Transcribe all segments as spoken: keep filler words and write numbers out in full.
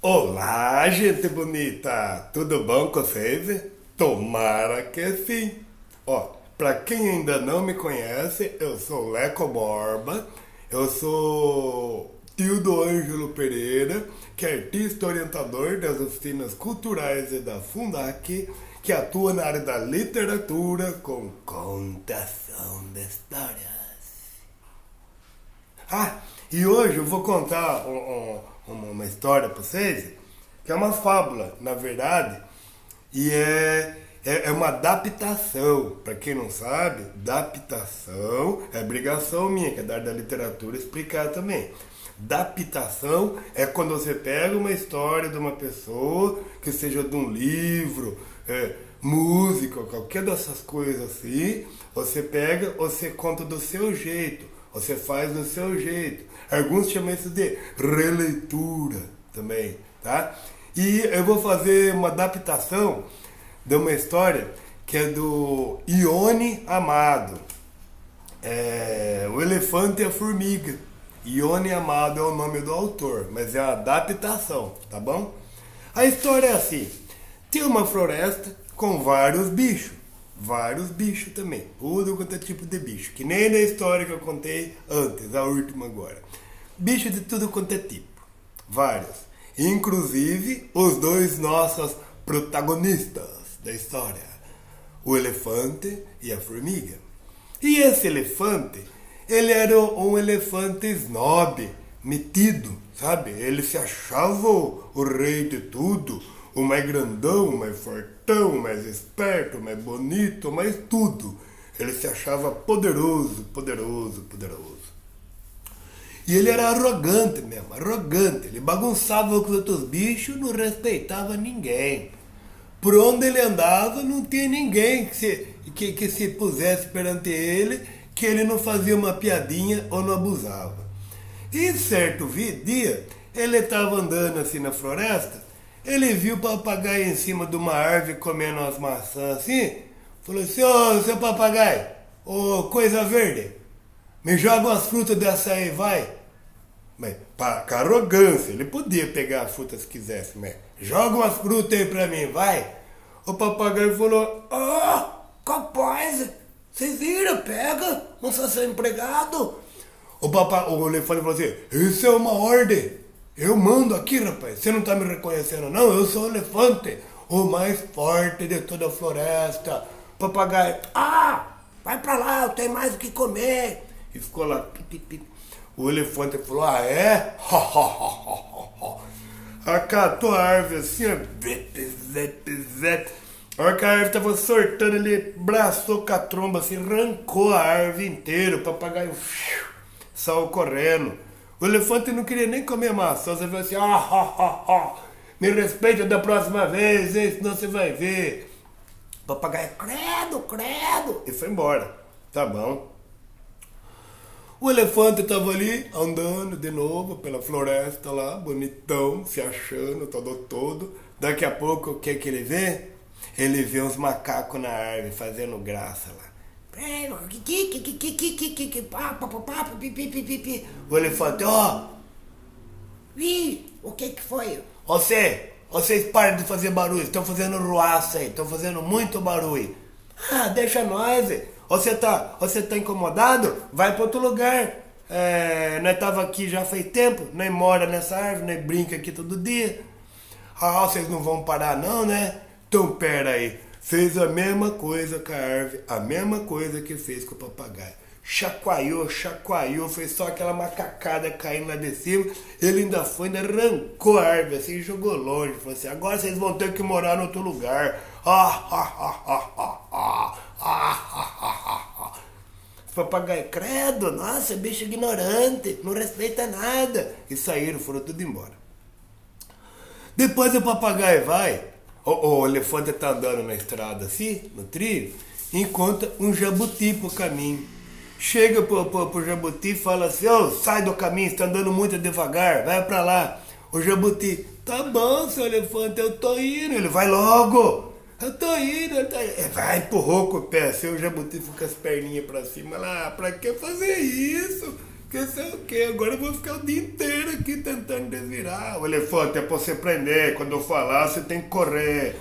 Olá, gente bonita! Tudo bom com vocês? Tomara que sim! Ó, pra quem ainda não me conhece, eu sou Leco Borba, eu sou tio do Ângelo Pereira, que é artista orientador das oficinas culturais e da Fundac, que atua na área da literatura com contação de histórias. Ah, e hoje eu vou contar um, um, uma história para vocês, que é uma fábula, na verdade, e é, é, é uma adaptação. Para quem não sabe, adaptação é obrigação minha, que é da área da literatura, explicar também. Adaptação é quando você pega uma história de uma pessoa, que seja de um livro, é, música, qualquer dessas coisas assim, você pega, você conta do seu jeito, você faz do seu jeito. Alguns chamam isso de releitura também, tá? E eu vou fazer uma adaptação de uma história que é do Ione Amado, é, O Elefante e a Formiga. Ione Amado é o nome do autor, mas é uma adaptação, tá bom? A história é assim: tinha uma floresta com vários bichos, vários bichos também, tudo quanto é tipo de bicho, que nem na história que eu contei antes, a última agora. Bicho de tudo quanto é tipo, vários, inclusive os dois nossos protagonistas da história, o elefante e a formiga. E esse elefante, ele era um elefante snob, metido, sabe? Ele se achava o, o rei de tudo, o mais grandão, o mais fortão, o mais esperto, o mais bonito, o mais tudo. Ele se achava poderoso, poderoso, poderoso. E ele era arrogante mesmo, arrogante. Ele bagunçava com os outros bichos, não respeitava ninguém. Por onde ele andava, não tinha ninguém que se, que, que se pusesse perante ele, que ele não fazia uma piadinha ou não abusava. E certo dia, ele estava andando assim na floresta, ele viu o papagaio em cima de uma árvore comendo umas maçãs assim, falou assim: ô, seu papagaio, ô, coisa verde, me joga umas frutas dessa aí, vai. Mas, pá, com arrogância, ele podia pegar as frutas se quisesse, mas joga umas frutas aí pra mim, vai. O papagaio falou: ó, oh, capaz, vocês viram, pega, não sou seu empregado. O, papa, o elefante falou assim: isso é uma ordem, eu mando aqui, rapaz, você não tá me reconhecendo não, eu sou o elefante, o mais forte de toda a floresta. O papagaio: ah, vai pra lá, eu tenho mais o que comer. E ficou lá, pi, pi, pi. O elefante falou: ah, é? Acatou a árvore assim, ó, zep, zep, zep. A hora que a árvore tava sortando, ele braçou com a tromba assim, arrancou a árvore inteira. O papagaio saiu correndo. O elefante não queria nem comer maçã, você falou assim: ah, ah, ah, ah, me respeita da próxima vez, hein, senão você vai ver. O papagaio: credo, credo, e foi embora. Tá bom. O elefante estava ali, andando de novo pela floresta lá, bonitão, se achando, todo todo. Daqui a pouco, o que que ele vê? Ele vê uns macacos na árvore fazendo graça lá. O elefante: ó, Ih, o que que foi? você, vocês parem de fazer barulho, estão fazendo ruaça aí, estão fazendo muito barulho. Ah, deixa nós, você tá, você tá incomodado? Vai para outro lugar. É, nós tava aqui já faz tempo, nós mora nessa árvore, nós brinca aqui todo dia. Ah, vocês não vão parar não, né? Então pera aí, fez a mesma coisa com a árvore, a mesma coisa que fez com o papagaio. Chacoalhou, chacoalhou, fez só aquela macacada caindo lá de cima. Ele ainda foi, ainda arrancou a árvore assim e jogou longe. Falou assim: agora vocês vão ter que morar em outro lugar. Ah, ah, ah, ah, ah, ah, ah, ah, ah, ah. O papagaio: credo, nossa, bicho ignorante, não respeita nada. E saíram, foram tudo embora. Depois o papagaio vai, o, o elefante tá andando na estrada assim, no trilho, encontra um jabuti pro caminho. Chega pro, pro, pro jabuti e fala assim: ô, oh, sai do caminho, você tá andando muito devagar, vai pra lá. O jabuti: tá bom, seu elefante, eu tô indo. Ele: vai logo, eu tô indo, eu tô indo. Vai, empurrou com o pé assim, o jabuti fica com as perninhas pra cima lá: pra que fazer isso? que sei o que, agora eu vou ficar o dia inteiro aqui tentando desvirar. O elefante, é pra você prender, quando eu falar você tem que correr.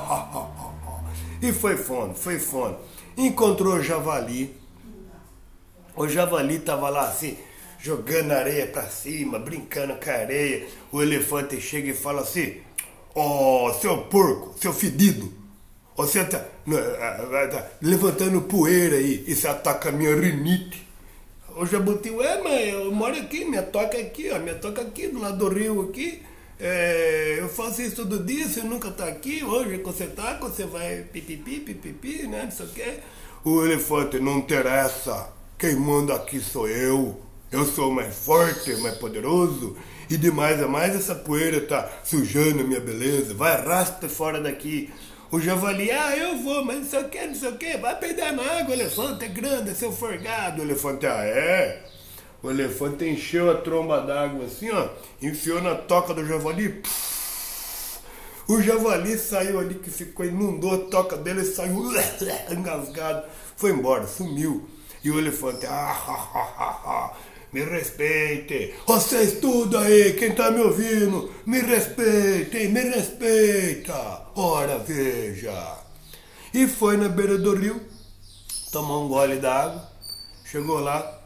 E foi fone, foi fone. Encontrou o javali. O javali tava lá assim, jogando areia pra cima, brincando com a areia. O elefante chega e fala assim: ó, oh, seu porco, seu fedido, você tá, tá levantando poeira aí, e você ataca a minha rinite. O jabuti, ué, mãe, eu moro aqui, minha toca é aqui, ó, minha toca aqui, do lado do rio aqui. É, eu faço isso todo dia, você nunca tá aqui, hoje que você tá, que você vai pipipi, pipipi, né, não sei o que. O elefante, não interessa, quem manda aqui sou eu. Eu sou mais forte, mais poderoso. E de mais a mais essa poeira tá sujando a minha beleza. Vai, arrasta fora daqui. O javali, ah, eu vou, mas não sei o que, não sei o que. Vai perder na água, o elefante é grande, é seu forgado. O elefante, ah, é? O elefante encheu a tromba d'água assim, ó. Enfiou na toca do javali. O javali saiu ali, que ficou, inundou a toca dele, saiu engasgado. Foi embora, sumiu. E o elefante, ah, ha, ha, ha, ha. Me respeite, vocês tudo aí, quem tá me ouvindo, me respeitem, me respeita, ora veja. E foi na beira do rio, tomou um gole d'água, chegou lá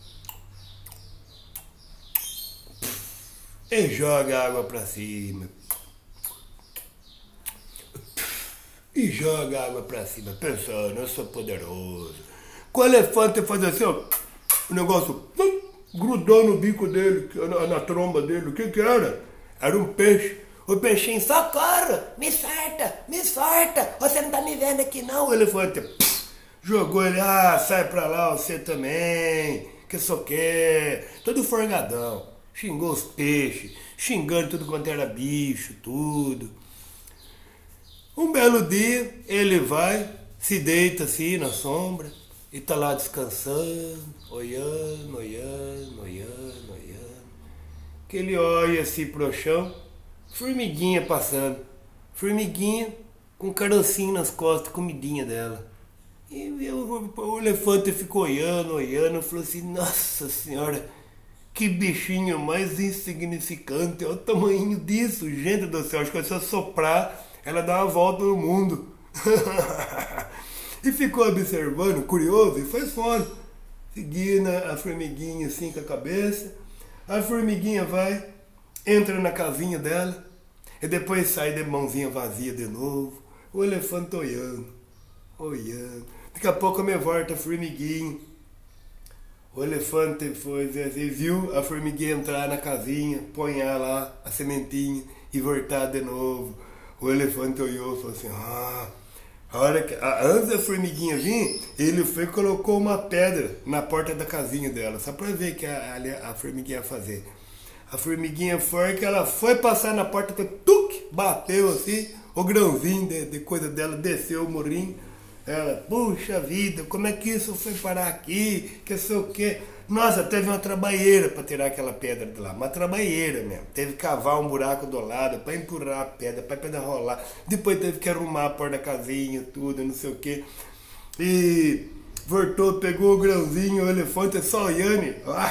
e joga a água pra cima. E joga a água pra cima, pensando, eu sou poderoso. O elefante faz assim, ó, o negócio grudou no bico dele, na, na tromba dele. O que que era? Era um peixe. O peixinho, socorro, me solta, me solta, você não tá me vendo aqui não. O elefante pff, jogou ele, ah, sai pra lá você também, que só quer. Todo forgadão, xingou os peixes, xingando tudo quanto era bicho, tudo. Um belo dia, ele vai, se deita assim na sombra, e tá lá descansando, olhando, olhando, olhando, olhando. Que ele olha assim pro chão, formiguinha passando. Formiguinha com carocinho nas costas, comidinha dela. E o, o elefante ficou olhando, olhando, falou assim, nossa senhora, que bichinho mais insignificante, olha o tamanho disso, gente do céu, acho que se eu soprar, ela dá uma volta no mundo. E ficou observando, curioso, e foi fone. Seguindo a formiguinha assim com a cabeça. A formiguinha vai, entra na casinha dela, e depois sai de mãozinha vazia de novo. O elefante olhando, olhando. Daqui a pouco me volta a formiguinha. O elefante foi assim, viu a formiguinha entrar na casinha, põe lá a sementinha e voltar de novo. O elefante olhou e falou assim, ah... A hora que, a, antes da formiguinha vir, ele foi e colocou uma pedra na porta da casinha dela, só pra ver o que a, a, a formiguinha ia fazer. A formiguinha foi que ela foi passar na porta, foi, tuc, bateu assim, o grãozinho de, de coisa dela desceu o morrinho. Ela, puxa vida, como é que isso foi parar aqui, que sei o quê. Nossa, teve uma trabalheira para tirar aquela pedra de lá, uma trabalheira mesmo. Teve que cavar um buraco do lado para empurrar a pedra, para a pedra rolar. Depois teve que arrumar a porta da casinha, tudo, não sei o quê. E voltou, pegou o grãozinho, o elefante só olhando.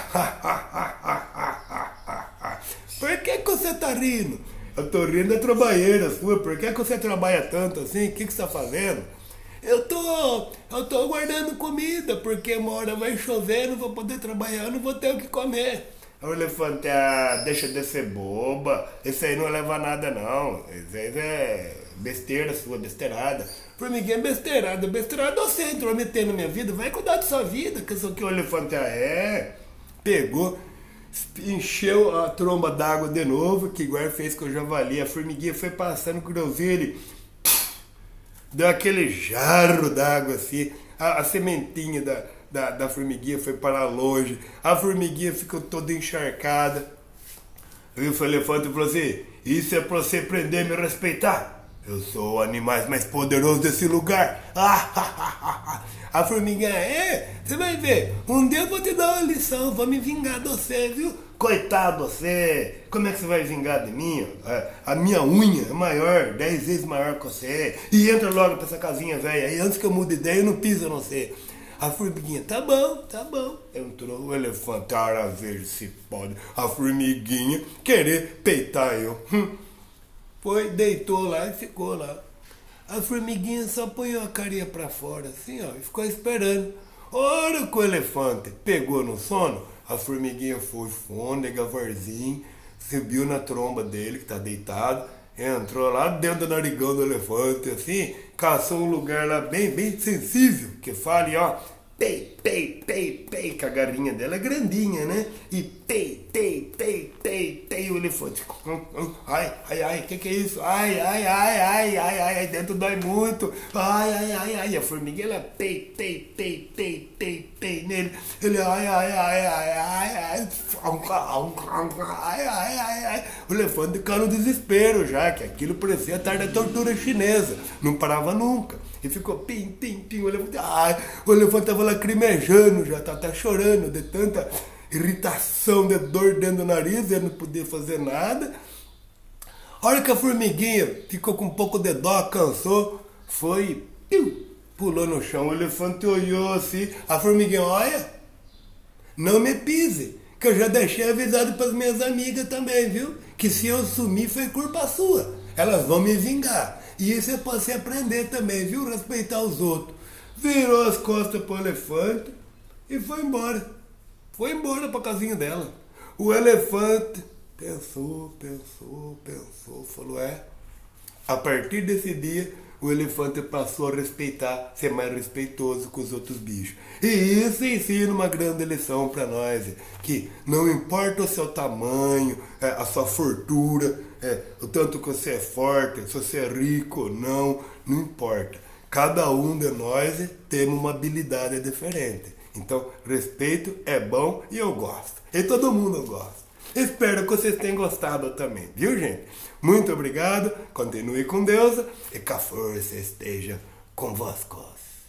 Por que que você tá rindo? Eu tô rindo da trabalheira sua, por que que você trabalha tanto assim? O que que você tá fazendo? Eu tô, eu tô guardando comida, porque uma hora vai chover, não vou poder trabalhar, não vou ter o que comer. O elefante, ah, deixa de ser boba, isso aí não leva a nada não, isso aí é besteira sua, besteirada. Formiguinha é besteirada, besteirada você entrou metendo na minha vida, vai cuidar da sua vida, que isso aqui o elefante, ah, é, pegou, encheu a tromba d'água de novo, que igual fez com o javali, a formiguinha foi passando com o grãozinho, ele... Deu aquele jarro d'água assim, a, a sementinha da, da, da formiguinha foi para longe, a formiguinha ficou toda encharcada. Aí o elefante falou assim, isso é para você aprender a me respeitar? Eu sou o animal mais poderoso desse lugar. A formiguinha, é, você vai ver, um dia eu vou te dar uma lição, vou me vingar de você, viu? Coitado você, como é que você vai vingar de mim? A minha unha é maior, dez vezes maior que você. E entra logo pra essa casinha velha aí, antes que eu mude ideia, eu não piso, não sei. A formiguinha, tá bom, tá bom. Entrou o elefante, ara verde se pode. A formiguinha querer peitar eu. Hum. Foi, deitou lá e ficou lá. A formiguinha só põe a carinha pra fora, assim, ó, e ficou esperando. Hora que o elefante pegou no sono, a formiguinha foi fone, devagarzinho, subiu na tromba dele, que tá deitado, entrou lá dentro do narigão do elefante, assim, caçou um lugar lá bem, bem sensível, que fale, ó, pei, pei, pei, pei, que a garrinha dela é grandinha, né? E pei, pei, pei, pei, pei, o elefante. Ai, ai, ai, que que é isso? Ai, ai, ai, ai, ai, ai, ai, dentro dói muito. Ai, ai, ai, ai, a formiguinha, ela pei, pei, pei, pei, pei, pei nele. Ele, ai, ai, ai, ai, ai, ai, ai, ai, ai, ai. O elefante ficou no desespero já, que aquilo parecia a tarde da tortura chinesa. Não parava nunca. E ficou pim, pim, pim, o elefante, ai, o elefante tava lacrimejando já, tá, tá chorando de tanta irritação, de dor dentro do nariz, ele não podia fazer nada. A hora que a formiguinha ficou com um pouco de dó, cansou, foi, piu, pulou no chão, o elefante olhou assim, a formiguinha, olha, não me pise, que eu já deixei avisado para as minhas amigas também, viu? Que se eu sumir foi culpa sua, elas vão me vingar. E isso é pra você aprender também, viu? Respeitar os outros. Virou as costas pro elefante e foi embora. Foi embora pra casinha dela. O elefante pensou, pensou, pensou, falou, é. A partir desse dia, o elefante passou a respeitar, ser mais respeitoso com os outros bichos. E isso ensina uma grande lição para nós, que não importa o seu tamanho, a sua fortuna, o tanto que você é forte, se você é rico ou não, não importa. Cada um de nós tem uma habilidade diferente. Então, respeito é bom e eu gosto. E todo mundo gosta. Espero que vocês tenham gostado também, viu, gente? Muito obrigado, continue com Deus e que a força esteja convosco.